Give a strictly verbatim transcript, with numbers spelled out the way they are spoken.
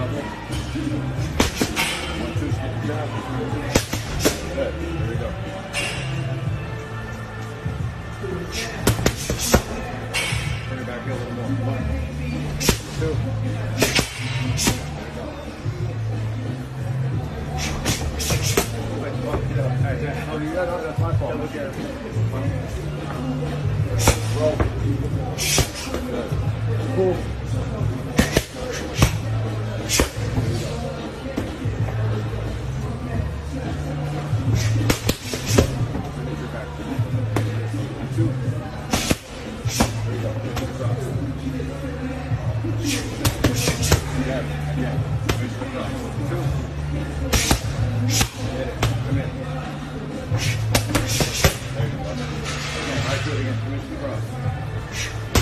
double. One, two, skip the jab. Good. Here we go. Bring it back here a little more. One, two. Oh, you got that's my fault. Look at it. Roll. Good. Cool. Two. There you go. Cross. Yeah, yeah. Finish the cross. Two. Hit it. Come in. There you go. Again, right foot again. Finish the cross.